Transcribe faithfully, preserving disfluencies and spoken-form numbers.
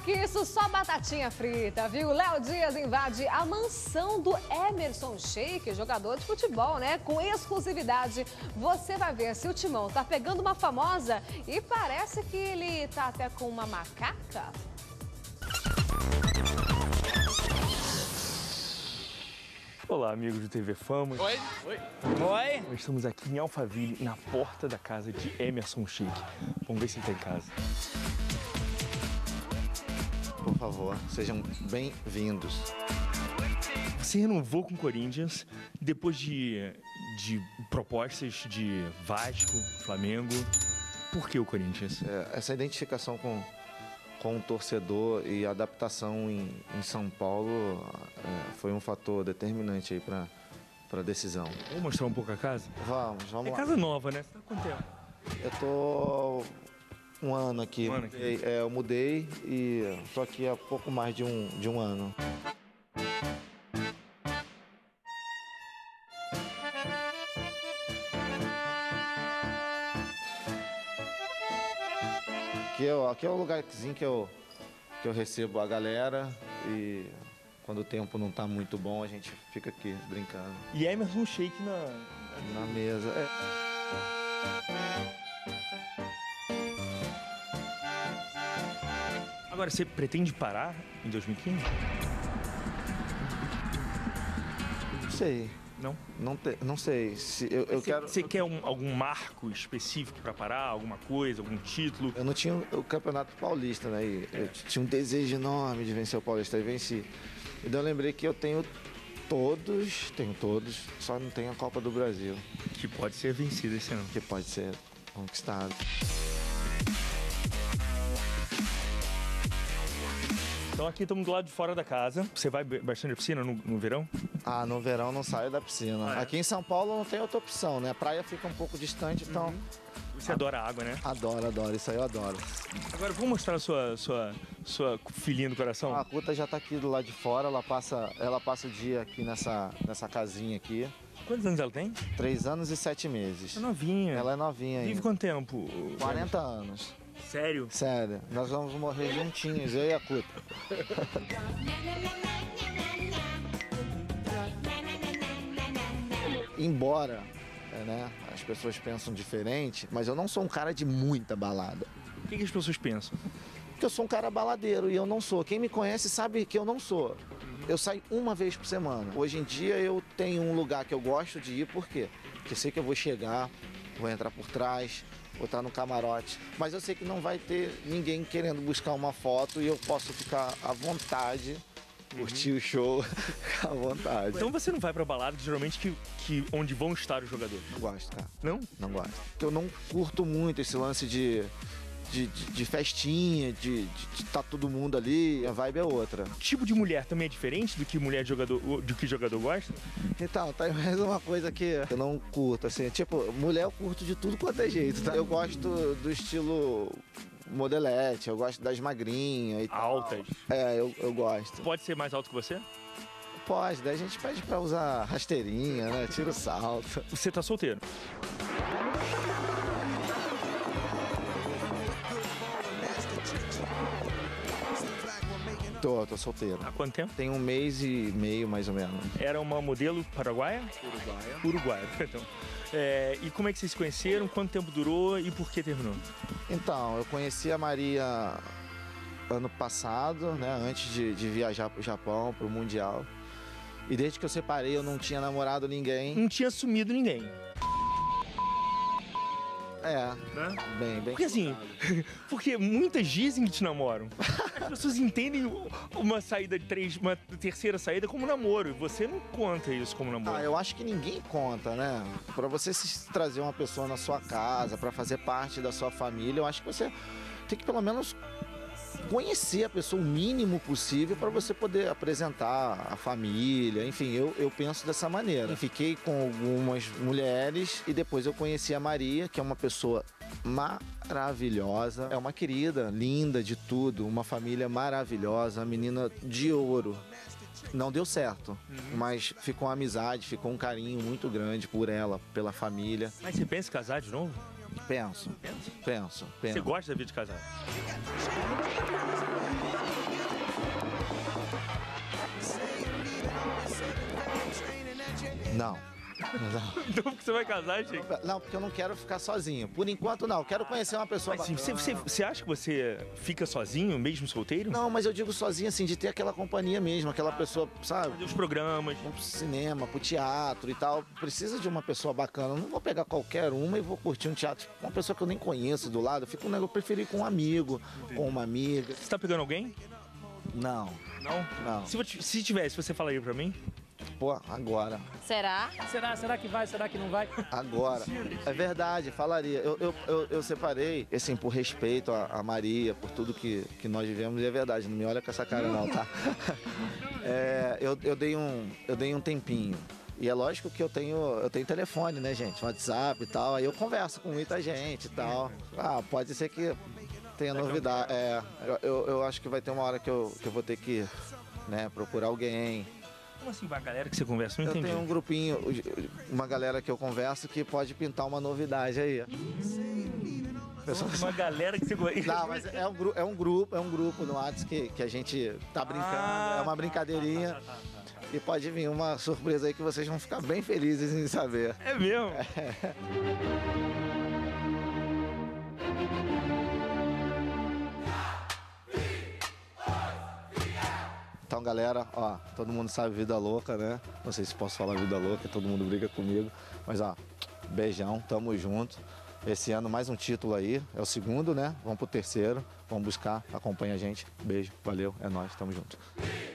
que isso, só batatinha frita, viu? Léo Dias invade a mansão do Emerson Sheik, jogador de futebol, né? Com exclusividade, você vai ver se o Timão tá pegando uma famosa e parece que ele tá até com uma macaca. Olá, amigos do T V Fama. Oi. Oi. Oi. Nós estamos aqui em Alphaville, na porta da casa de Emerson Sheik. Vamos ver se ele está em casa. Por favor, sejam bem-vindos. Você renovou com o Corinthians depois de, de propostas de Vasco, Flamengo. Por que o Corinthians? É, essa identificação com, com o torcedor e adaptação em, em São Paulo é, foi um fator determinante aí para a decisão. Vamos mostrar um pouco a casa? Vamos, vamos É lá. casa nova, né? Você tá com quanto tempo? Eu tô um ano aqui. Um ano aqui. É, eu mudei e tô aqui há pouco mais de um, de um ano. Aqui é, aqui é o lugarzinho que eu, que eu recebo a galera e quando o tempo não tá muito bom a gente fica aqui brincando. E Emerson Sheik na... Na mesa. É. Agora, você pretende parar em dois mil e quinze? Não sei. Não? Não, te, não sei. Se, eu, eu Você, quero. você quer um, algum marco específico para parar? Alguma coisa, algum título? Eu não tinha o, o Campeonato Paulista, né? E eu tinha um desejo enorme de vencer o Paulista e venci. Então eu lembrei que eu tenho todos, tenho todos, só não tenho a Copa do Brasil, Que pode ser vencida esse ano. que pode ser conquistado. Então aqui estamos do lado de fora da casa. Você vai bastante à piscina no, no verão? Ah, no verão não saio da piscina. Ah, é? Aqui em São Paulo não tem outra opção, né? A praia fica um pouco distante, então Uhum. Você adora água, né? adoro, adoro. Isso aí eu adoro. Agora, vamos mostrar a sua, sua, sua filhinha do coração? A Cuta já tá aqui do lado de fora, ela passa, ela passa o dia aqui nessa, nessa casinha aqui. Quantos anos ela tem? Três anos e sete meses. É novinha. Ela é novinha ainda. Vive quanto tempo? quarenta anos. Sério? Sério, nós vamos morrer juntinhos, eu e a Cuta. Embora, é, né, as pessoas pensam diferente, mas eu não sou um cara de muita balada. O que, que as pessoas pensam? Porque eu sou um cara baladeiro e eu não sou. Quem me conhece sabe que eu não sou. Eu saio uma vez por semana. Hoje em dia eu tenho um lugar que eu gosto de ir, por quê? Porque eu sei que eu vou chegar, vou entrar por trás, vou estar no camarote. Mas eu sei que não vai ter ninguém querendo buscar uma foto e eu posso ficar à vontade, curtir o show à vontade. Então você não vai pra balada, geralmente, que, que, onde vão estar os jogadores? Não gosto, cara. Não? Não gosto. Eu não curto muito esse lance de... De, de, de festinha, de estar tá todo mundo ali, a vibe é outra. O tipo de mulher também é diferente do que mulher de jogador, do que jogador gosta? Então, tá mais uma coisa que eu não curto, assim, tipo, mulher eu curto de tudo quanto é jeito, tá? Eu gosto do estilo modelete, eu gosto das magrinhas e tal. Altas? É, eu, eu gosto. Pode ser mais alto que você? Pode, daí a gente pede pra usar rasteirinha, né, tira o salto. Você tá solteiro? Tô, tô solteiro. Há quanto tempo? Tem um mês e meio, mais ou menos. Era uma modelo paraguaia? Uruguaia. Uruguaia, perdão. É, e como é que vocês se conheceram? Quanto tempo durou e por que terminou? Então, eu conheci a Maria ano passado, né, antes de, de viajar pro Japão, pro Mundial. E desde que eu separei, eu não tinha namorado ninguém. Não tinha assumido ninguém. É, Né? bem, bem. Porque assim, porque muitas dizem que te namoram. As pessoas entendem uma saída de três, uma terceira saída como namoro. E você não conta isso como namoro. Ah, eu acho que ninguém conta, né? Pra você se trazer uma pessoa na sua casa, pra fazer parte da sua família, eu acho que você tem que pelo menos conhecer a pessoa o mínimo possível para você poder apresentar a família. Enfim, eu, eu penso dessa maneira. Fiquei com algumas mulheres e depois eu conheci a Maria, que é uma pessoa maravilhosa. É uma querida, linda de tudo, uma família maravilhosa, uma menina de ouro. Não deu certo, uhum. mas ficou uma amizade, ficou um carinho muito grande por ela, pela família. Mas você pensa em casar de novo? Penso, penso, penso. Você gosta da vida de casar? Não. Não. Então porque você vai casar, gente? Não, porque eu não quero ficar sozinho. Por enquanto, não. Eu quero conhecer uma pessoa Mas, assim, bacana. você, você, você acha que você fica sozinho, mesmo solteiro? Não, mas eu digo sozinho, assim, de ter aquela companhia mesmo, aquela pessoa, sabe? Fazer os programas. Vamos pro cinema, pro teatro e tal. Precisa de uma pessoa bacana. Eu não vou pegar qualquer uma e vou curtir um teatro com uma pessoa que eu nem conheço do lado. Eu fico, né, eu preferi com um amigo, com uma amiga. Você tá pegando alguém? Não, Não? não. Se, você- se tivesse, você falaria pra mim? Pô, agora. Será? Será? Será que vai? Será que não vai? Agora. É verdade, falaria. Eu, eu, eu, eu separei, assim, por respeito a, a Maria, por tudo que, que nós vivemos, e é verdade, não me olha com essa cara não, tá? É, eu, eu, dei um, eu dei um tempinho. E é lógico que eu tenho, eu tenho telefone, né, gente? WhatsApp e tal. Aí eu converso com muita gente e tal. Ah, pode ser que tenha novidade. É, eu, eu, eu acho que vai ter uma hora que eu, que eu vou ter que, né, procurar alguém. Como assim, uma galera que você conversa? Não Eu entendi. tenho um grupinho, uma galera que eu converso que pode pintar uma novidade aí. Pessoas- Uma galera que você conhece. Não, mas é um, gru- é um grupo, é um grupo no WhatsApp que, que a gente tá brincando, Ah, é uma brincadeirinha. E pode vir uma surpresa aí que vocês vão ficar bem felizes em saber. É mesmo? Então, galera, ó, todo mundo sabe Vida Louca, né? Não sei se posso falar Vida Louca, todo mundo briga comigo. Mas, ó, beijão, tamo junto. Esse ano mais um título aí, é o segundo, né? Vamos pro terceiro, vamos buscar, acompanha a gente. Beijo, valeu, é nóis, tamo junto.